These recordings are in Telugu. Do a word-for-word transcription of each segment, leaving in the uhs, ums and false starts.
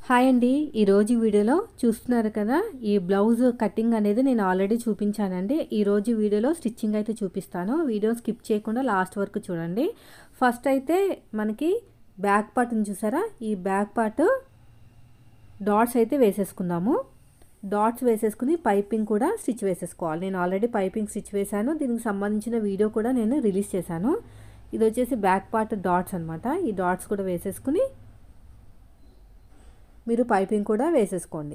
హాయ్ అండి. ఈరోజు వీడియోలో చూస్తున్నారు కదా, ఈ బ్లౌజ్ కటింగ్ అనేది నేను ఆల్రెడీ చూపించానండి. ఈరోజు వీడియోలో స్టిచ్చింగ్ అయితే చూపిస్తాను. వీడియో స్కిప్ చేయకుండా లాస్ట్ వరకు చూడండి. ఫస్ట్ అయితే మనకి బ్యాక్ పార్ట్ని చూసారా, ఈ బ్యాక్ పార్ట్ డాట్స్ అయితే వేసేసుకుందాము. డాట్స్ వేసేసుకుని పైపింగ్ కూడా స్టిచ్ వేసేసుకోవాలి. నేను ఆల్రెడీ పైపింగ్ స్టిచ్ వేశాను, దీనికి సంబంధించిన వీడియో కూడా నేను రిలీజ్ చేశాను. ఇది వచ్చేసి బ్యాక్ పార్ట్ డాట్స్ అనమాట. ఈ డాట్స్ కూడా వేసేసుకుని మీరు పైపింగ్ కూడా వేసేసుకోండి.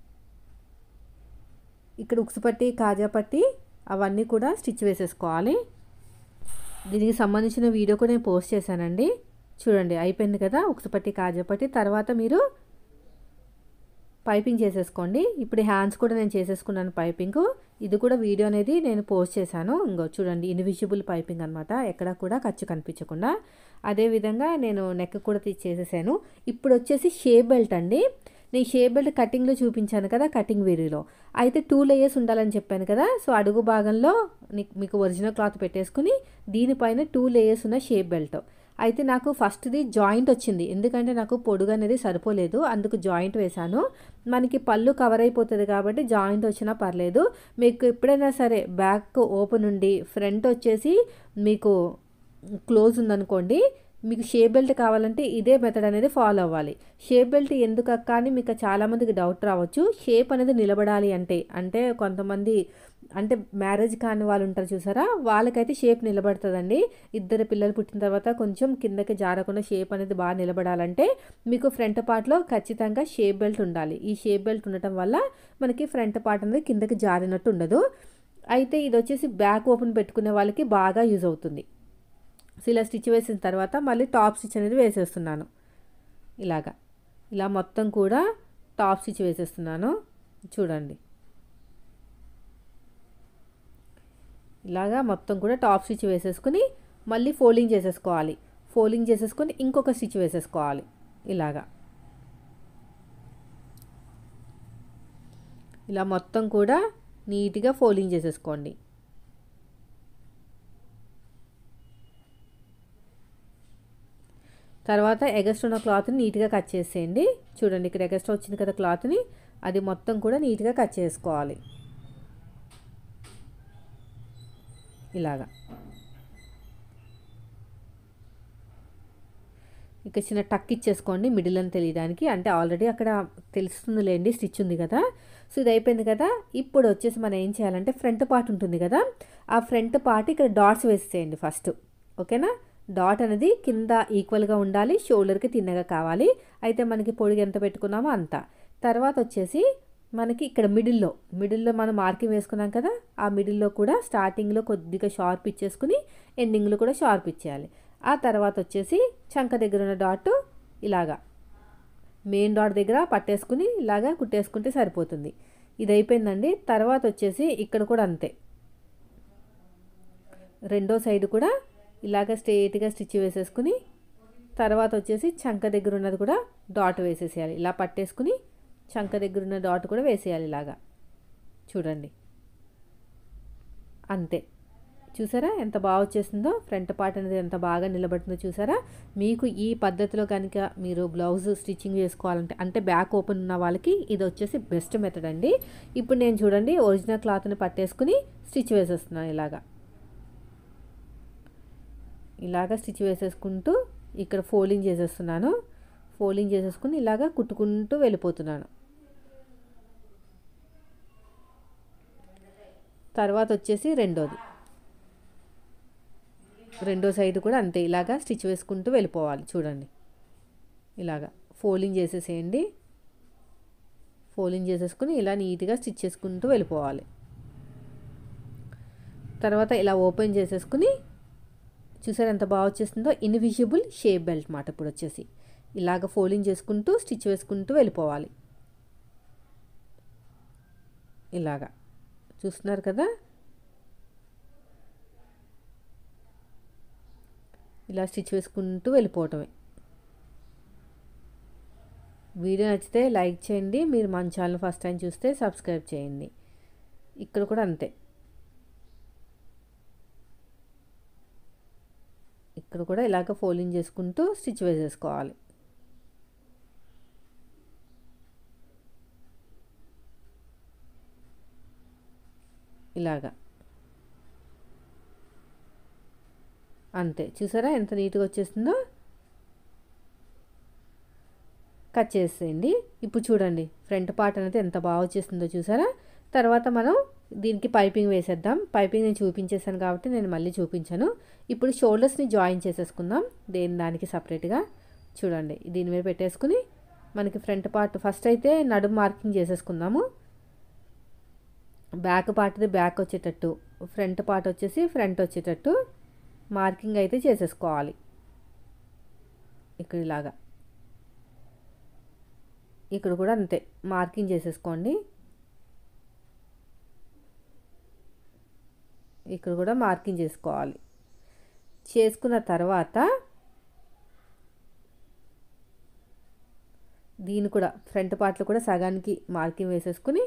ఇక్కడ ఉక్సు పట్టి, కాజా పట్టి అవన్నీ కూడా స్టిచ్ వేసేసుకోవాలి. దీనికి సంబంధించిన వీడియో కూడా నేను పోస్ట్ చేశానండి, చూడండి. అయిపోయింది కదా ఉక్సు పట్టి, కాజా పట్టి. తర్వాత మీరు పైపింగ్ చేసేసుకోండి. ఇప్పుడు హ్యాండ్స్ కూడా నేను చేసేసుకున్నాను పైపింగ్. ఇది కూడా వీడియో అనేది నేను పోస్ట్ చేశాను. ఇంకో చూడండి, ఇన్విజిబుల్ పైపింగ్ అనమాట, ఎక్కడ కూడా ఖర్చు కనిపించకుండా. అదేవిధంగా నేను నెక్ కూడా చేసేసాను. ఇప్పుడు వచ్చేసి షేప్ బెల్ట్ అండి. నేను షేప్ బెల్ట్ కటింగ్లో చూపించాను కదా, కటింగ్ వీడియోలో అయితే టూ లేయర్స్ ఉండాలని చెప్పాను కదా. సో అడుగు భాగంలో మీకు ఒరిజినల్ క్లాత్ పెట్టేసుకుని దీనిపైన టూ లేయర్స్ ఉన్న షేప్ బెల్ట్. అయితే నాకు ఫస్ట్ది జాయింట్ వచ్చింది, ఎందుకంటే నాకు పొడుగు అనేది సరిపోలేదు, అందుకు జాయింట్ వేశాను. మనకి పళ్ళు కవర్ అయిపోతుంది కాబట్టి జాయింట్ వచ్చినా పర్లేదు. మీకు ఎప్పుడైనా సరే బ్యాక్ ఓపెన్ ఉండి ఫ్రంట్ వచ్చేసి మీకు క్లోజ్ ఉందనుకోండి, మీకు షేప్ బెల్ట్ కావాలంటే ఇదే మెథడ్ అనేది ఫాలో అవ్వాలి. షేప్ బెల్ట్ ఎందుకు అక్క అని మీకు చాలామందికి డౌట్ రావచ్చు. షేప్ అనేది నిలబడాలి అంటే అంటే కొంతమంది అంటే మ్యారేజ్ కాని వాళ్ళు ఉంటారు చూసారా, వాళ్ళకైతే షేప్ నిలబడుతుందండి. ఇద్దరు పిల్లలు పుట్టిన తర్వాత కొంచెం కిందకి జారకుండా షేప్ అనేది బాగా నిలబడాలంటే మీకు ఫ్రంట్ పార్ట్లో ఖచ్చితంగా షేప్ బెల్ట్ ఉండాలి. ఈ షేప్ బెల్ట్ ఉండటం వల్ల మనకి ఫ్రంట్ పార్ట్ అనేది కిందకి జారినట్టు ఉండదు. అయితే ఇది వచ్చేసి బ్యాక్ ఓపెన్ పెట్టుకునే వాళ్ళకి బాగా యూజ్ అవుతుంది. సో ఇలా స్టిచ్ వేసిన తర్వాత మళ్ళీ టాప్ స్టిచ్ అనేది వేసేస్తున్నాను. ఇలాగా ఇలా మొత్తం కూడా టాప్ స్టిచ్ వేసేస్తున్నాను, చూడండి. ఇలాగా మొత్తం కూడా టాప్ స్టిచ్ వేసేసుకుని మళ్ళీ ఫోల్డింగ్ చేసేసుకోవాలి. ఫోల్డింగ్ చేసేసుకొని ఇంకొక స్టిచ్ వేసేసుకోవాలి. ఇలాగా ఇలా మొత్తం కూడా నీట్గా ఫోల్డింగ్ చేసేసుకోండి. తర్వాత ఎగస్ట్రా ఉన్న క్లాత్ని నీట్గా కట్ చేసేయండి. చూడండి, ఇక్కడ ఎగస్ట్రా వచ్చింది కదా క్లాత్ని, అది మొత్తం కూడా నీట్గా కట్ చేసుకోవాలి. ఇలాగా ఇక చిన్న టక్ ఇచ్చేసుకోండి, మిడిల్ అని తెలియడానికి. అంటే ఆల్రెడీ అక్కడ తెలుస్తుందిలేండి, స్టిచ్ ఉంది కదా. సో ఇది అయిపోయింది కదా. ఇప్పుడు వచ్చేసి మనం ఏం చేయాలంటే ఫ్రంట్ పార్ట్ ఉంటుంది కదా, ఆ ఫ్రంట్ పార్ట్ ఇక్కడ డాట్స్ వేసేయండి ఫస్ట్, ఓకేనా. డాట్ అనేది కింద ఈక్వల్గా ఉండాలి, షోల్డర్కి తిన్నగా కావాలి. అయితే మనకి పొడుగు ఎంత పెట్టుకున్నామో అంత. తర్వాత వచ్చేసి మనకి ఇక్కడ మిడిల్లో మిడిల్లో మనం మార్కింగ్ వేసుకున్నాం కదా, ఆ మిడిల్లో కూడా స్టార్టింగ్లో కొద్దిగా షార్ప్ ఇచ్చేసుకుని ఎండింగ్లో కూడా షార్ప్ ఇచ్చేయాలి. ఆ తర్వాత వచ్చేసి చంక దగ్గర ఉన్న డాట్ ఇలాగా మెయిన్ డాట్ దగ్గర పట్టేసుకుని ఇలాగా కుట్టేసుకుంటే సరిపోతుంది. ఇది అయిపోయిందండి. తర్వాత వచ్చేసి ఇక్కడ కూడా అంతే, రెండో సైడ్ కూడా ఇలాగ స్ట్రెయిట్గా స్టిచ్ వేసేసుకుని తర్వాత వచ్చేసి చంక దగ్గర ఉన్నది కూడా డాట్ వేసేసేయాలి. ఇలా పట్టేసుకుని చంక దగ్గర ఉన్న డాట్ కూడా వేసేయాలి ఇలాగా, చూడండి. అంతే, చూసారా ఎంత బాగా వచ్చేసిందో. ఫ్రంట్ పార్ట్ అనేది ఎంత బాగా నిలబడుతుందో చూసారా. మీకు ఈ పద్ధతిలో కనుక మీరు బ్లౌజ్ స్టిచ్చింగ్ చేసుకోవాలంటే అంటే బ్యాక్ ఓపెన్ ఉన్న వాళ్ళకి ఇది వచ్చేసి బెస్ట్ మెథడ్ అండి. ఇప్పుడు నేను చూడండి ఒరిజినల్ క్లాత్ని పట్టేసుకుని స్టిచ్ వేసేస్తున్నాను. ఇలాగా ఇలాగ స్టిచ్ వేసేసుకుంటూ ఇక్కడ ఫోల్డింగ్ చేసేస్తున్నాను. ఫోల్డింగ్ చేసేసుకుని ఇలాగ కుట్టుకుంటూ వెళ్ళిపోతున్నాను. తర్వాత వచ్చేసి రెండోది రెండో సైడ్ కూడా అంతే, ఇలాగా స్టిచ్ వేసుకుంటూ వెళ్ళిపోవాలి. చూడండి, ఇలాగా ఫోల్డింగ్ చేసేసేయండి. ఫోల్డింగ్ చేసేసుకుని ఇలా నీట్గా స్టిచ్ చేసుకుంటూ వెళ్ళిపోవాలి. తర్వాత ఇలా ఓపెన్ చేసేసుకుని చూసారు ఎంత బాగా వచ్చేసిందో. ఇన్విజిబుల్ షేప్ బెల్ట్ మాట. ఇప్పుడు వచ్చేసి ఇలాగ ఫోల్డింగ్ చేసుకుంటూ స్టిచ్ వేసుకుంటూ వెళ్ళిపోవాలి. ఇలాగా చూస్తున్నారు కదా, ఇలా స్టిచ్ వేసుకుంటూ వెళ్ళిపోవటమే. వీడియో నచ్చితే లైక్ చేయండి. మీరు మన ఛానల్ ఫస్ట్ టైం చూస్తే సబ్స్క్రైబ్ చేయండి. ఇక్కడ కూడా అంతే, ఇక్కడ కూడా ఇలాగ ఫోల్డింగ్ చేసుకుంటూ స్టిచ్ వేసేసుకోవాలి. ఇలాగా అంతే. చూసారా ఎంత నీట్గా వచ్చేస్తుందో. కట్ చేసేయండి. ఇప్పుడు చూడండి ఫ్రంట్ పార్ట్ అనేది ఎంత బాగా వచ్చేస్తుందో చూసారా. తర్వాత మనం దీనికి పైపింగ్ వేసేద్దాం. పైపింగ్ నేను చూపించేసాను కాబట్టి నేను మళ్ళీ చూపించాను. ఇప్పుడు షోల్డర్స్ని జాయిన్ చేసేసుకుందాం దేని దానికి సపరేట్గా. చూడండి దీని మీద పెట్టేసుకుని మనకి ఫ్రంట్ పార్ట్ ఫస్ట్ అయితే నడుము మార్కింగ్ చేసేసుకుందాము. బ్యాక్ పార్ట్ది బ్యాక్ వచ్చేటట్టు, ఫ్రంట్ పార్ట్ వచ్చేసి ఫ్రంట్ వచ్చేటట్టు మార్కింగ్ అయితే చేసేసుకోవాలి. ఇక్కడ ఇలాగా ఇక్కడ కూడా అంతే మార్కింగ్ చేసేసుకోండి. ఇక్కడ కూడా మార్కింగ్ చేసుకోవాలి. చేసుకున్న తర్వాత దీన్ని కూడా ఫ్రంట్ పార్ట్లో కూడా సగానికి మార్కింగ్ వేసేసుకుని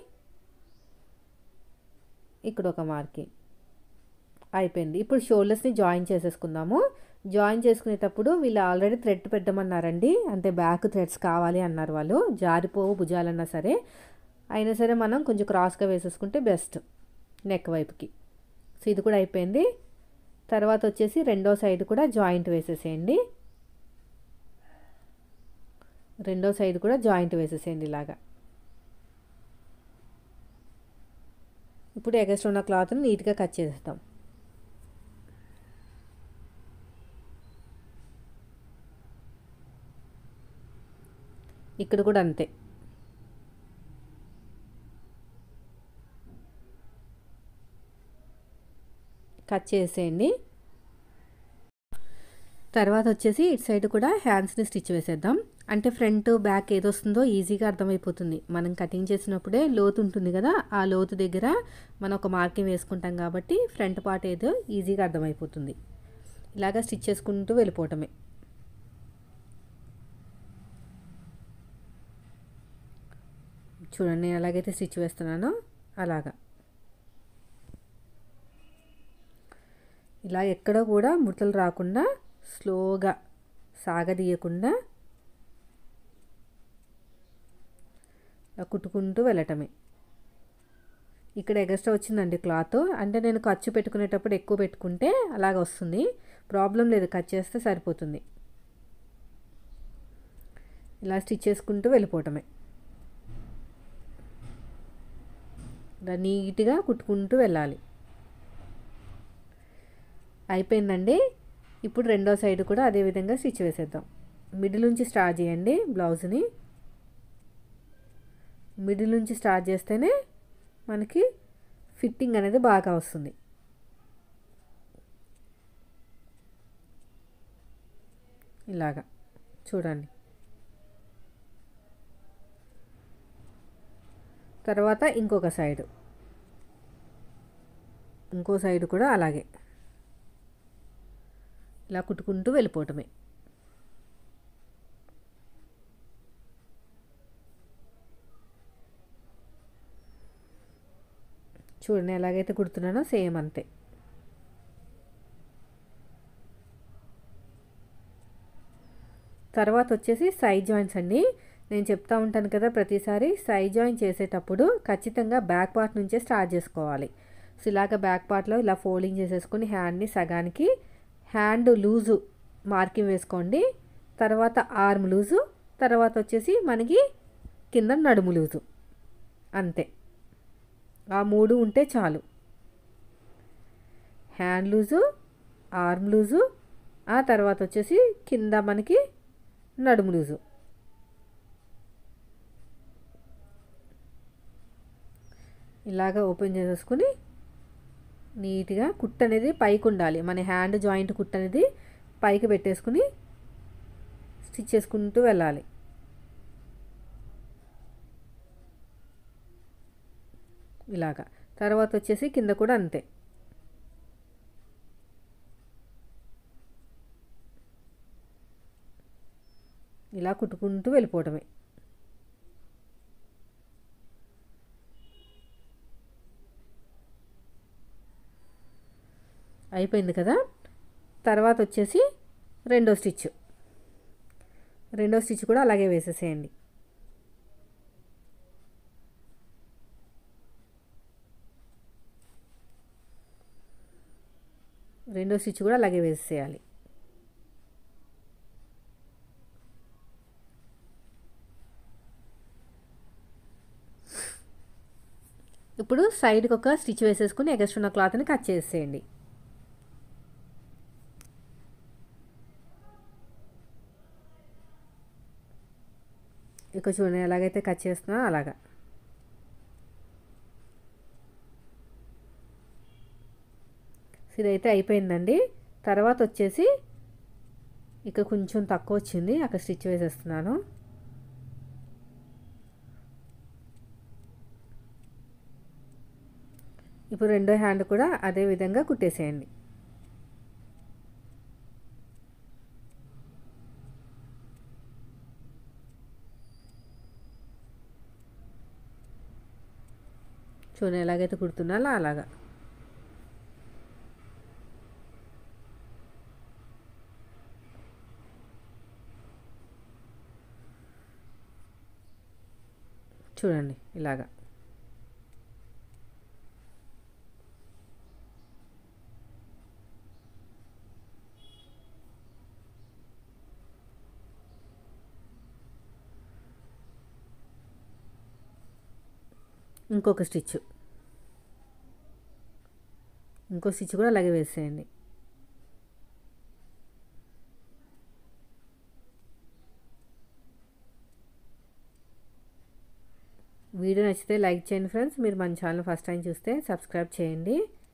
ఇక్కడ ఒక మార్కింగ్ అయిపోయింది. ఇప్పుడు షోల్డర్స్ని జాయిన్ చేసేసుకుందాము. జాయిన్ చేసుకునేటప్పుడు వీళ్ళు ఆల్రెడీ థ్రెడ్ పెట్టమన్నారండి, అంటే బ్యాక్ థ్రెడ్స్ కావాలి అన్నారు వాళ్ళు. జారిపోవు భుజాలన్నా సరే, అయినా సరే మనం కొంచెం క్రాస్గా వేసేసుకుంటే బెస్ట్ నెక్ వైపుకి. సో ఇది కూడా అయిపోయింది. తర్వాత వచ్చేసి రెండో సైడ్ కూడా జాయింట్ వేసేసేయండి. రెండో సైడ్ కూడా జాయింట్ వేసేసేయండి ఇలాగా. ఇప్పుడు ఎగస్ట్ ఉన్న క్లాత్ని నీట్గా కట్ చేసేస్తాం. ఇక్కడ కూడా అంతే. కట్ చేసేయండి. తర్వాత వచ్చేసి ఇటు సైడ్ కూడా హ్యాండ్స్ని స్టిచ్ వేసేద్దాం. అంటే ఫ్రంట్ బ్యాక్ ఏదొస్తుందో ఈజీగా అర్థమైపోతుంది. మనం కటింగ్ చేసినప్పుడే లోతు ఉంటుంది కదా, ఆ లోతు దగ్గర మనం ఒక మార్కింగ్ వేసుకుంటాం కాబట్టి ఫ్రంట్ పార్ట్ ఏదో ఈజీగా అర్థమైపోతుంది. ఇలాగా స్టిచ్ చేసుకుంటూ వెళ్ళిపోవటమే. చూడండి నేను ఎలాగైతే స్టిచ్ వేస్తున్నానో అలాగా. ఇలా ఎక్కడ కూడా ముడతలు రాకుండా స్లోగా సాగదీయకుండా కుట్టుకుంటూ వెళ్ళటమే. ఇక్కడ ఎగస్ట్రా వచ్చిందండి క్లాత్, అంటే నేను ఖర్చు పెట్టుకునేటప్పుడు ఎక్కువ పెట్టుకుంటే అలాగ వస్తుంది. ప్రాబ్లం లేదు, కట్ చేస్తే సరిపోతుంది. ఇలా స్టిచ్ చేసుకుంటూ వెళ్ళిపోవటమే. ఇలా నీట్గా కుట్టుకుంటూ వెళ్ళాలి. అయిపోయిందండి. ఇప్పుడు రెండో సైడ్ కూడా అదే విధంగా స్టిచ్ వేసేద్దాం. మిడిల్ నుంచి స్టార్ట్ చేయండి బ్లౌజ్ని. మిడిల్ నుంచి స్టార్ట్ చేస్తేనే మనకి ఫిట్టింగ్ అనేది బాగా వస్తుంది. ఇలాగా చూడండి. తర్వాత ఇంకొక సైడు, ఇంకో సైడ్ కూడా అలాగే ఇలా కుట్టుకుంటూ వెళ్ళిపోవటమే. చూడండి ఎలాగైతే కుడుతున్నానో సేమ్ అంతే. తర్వాత వచ్చేసి సైడ్ జాయింట్స్ అండి. నేను చెప్తా ఉంటాను కదా ప్రతిసారి, సైడ్ జాయిన్ చేసేటప్పుడు ఖచ్చితంగా బ్యాక్ పార్ట్ నుంచే స్టార్ట్ చేసుకోవాలి. సో ఇలాగ బ్యాక్ పార్ట్లో ఇలా ఫోల్డింగ్ చేసేసుకొని హ్యాండ్ని సగానికి, హ్యాండ్ లూజు మార్కింగ్ వేసుకోండి. తర్వాత ఆర్మ్ లూజు, తర్వాత వచ్చేసి మనకి కింద నడుము లూజు, అంతే. ఆ మూడు ఉంటే చాలు. హ్యాండ్ లూజు, ఆర్మ్ లూజు, ఆ తర్వాత వచ్చేసి కింద మనకి నడుము లూజు. ఇలాగ ఓపెన్ చేసేసుకుని నీట్గా కుట్ అనేది పైకి ఉండాలి. మన హ్యాండ్ జాయింట్ కుట్ అనేది పైకి పెట్టేసుకుని స్టిచ్ చేసుకుంటూ వెళ్ళాలి. ఇలాగా. తర్వాత వచ్చేసి కింద కూడా అంతే. ఇలా కుట్టుకుంటూ వెళ్ళిపోవటమే. అయిపోయింది కదా. తర్వాత వచ్చేసి రెండో స్టిచ్, రెండో స్టిచ్ కూడా అలాగే వేసేసేయండి. రెండో స్టిచ్ కూడా అలాగే వేసేయాలి. ఇప్పుడు సైడ్కి ఒక స్టిచ్ వేసేసుకుని ఎక్స్ట్రా ఉన్న క్లాత్ని కట్ చేసేయండి. ఇక చూడండి ఎలాగైతే కట్ చేస్తున్నా అలాగా. ఇదైతే అయిపోయిందండి. తర్వాత వచ్చేసి ఇక కొంచెం తక్కువ వచ్చింది, అక్కడ స్టిచ్ వేసేస్తున్నాను. ఇప్పుడు రెండో హ్యాండ్ కూడా అదే విధంగా కుట్టేసేయండి. చూడండి ఎలాగైతే కుడుతున్నాలో అలాగా. చూడండి ఇలాగా. ఇంకొక స్టిచ్ ఇంకో స్టిచ్ కూడా అలాగే వేసేయండి. వీడియో నచ్చితే లైక్ చేయండి ఫ్రెండ్స్. మీరు మన ఛానల్ ఫస్ట్ టైం చూస్తే సబ్స్క్రైబ్ చేయండి.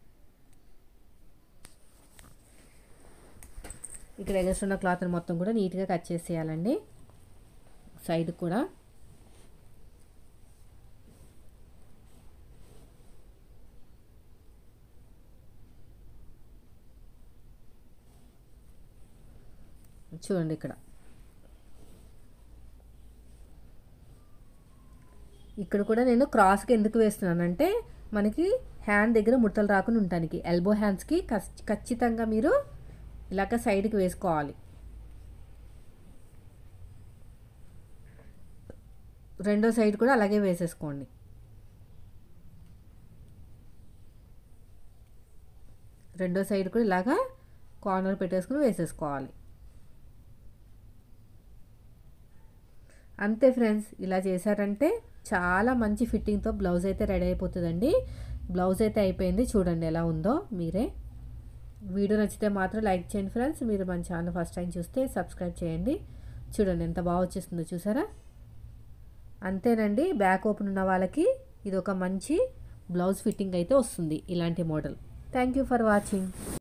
ఇక్కడ ఎగస్ట్ ఉన్న క్లాత్ని మొత్తం కూడా నీట్గా కట్ చేసేయాలండి సైడ్ కూడా. చూడండి ఇక్కడ ఇక్కడ కూడా నేను క్రాస్కి ఎందుకు వేస్తున్నానంటే మనకి హ్యాండ్ దగ్గర ముడతలు రాకుండా ఉండటానికి. ఎల్బో హ్యాండ్స్కి ఖచ్చితంగా మీరు ఇలాగ సైడ్కి వేసుకోవాలి. రెండో సైడ్ కూడా అలాగే వేసేసుకోండి. రెండో సైడ్ కూడా ఇలాగా కార్నర్ పెట్టేసుకుని వేసేసుకోవాలి. అంతే ఫ్రెండ్స్, ఇలా చేశారంటే చాలా మంచి ఫిట్టింగ్తో బ్లౌజ్ అయితే రెడీ అయిపోతుందండి. బ్లౌజ్ అయితే అయిపోయింది, చూడండి ఎలా ఉందో మీరే. వీడియో నచ్చితే మాత్రం లైక్ చేయండి ఫ్రెండ్స్. మీరు మన ఛానల్ ఫస్ట్ టైం చూస్తే సబ్స్క్రైబ్ చేయండి. చూడండి ఎంత బాగా వచ్చేస్తుందో చూసారా. అంతేనండి, బ్యాక్ ఓపెన్ ఉన్న వాళ్ళకి ఇది ఒక మంచి బ్లౌజ్ ఫిట్టింగ్ అయితే వస్తుంది ఇలాంటి model. Thank you for watching.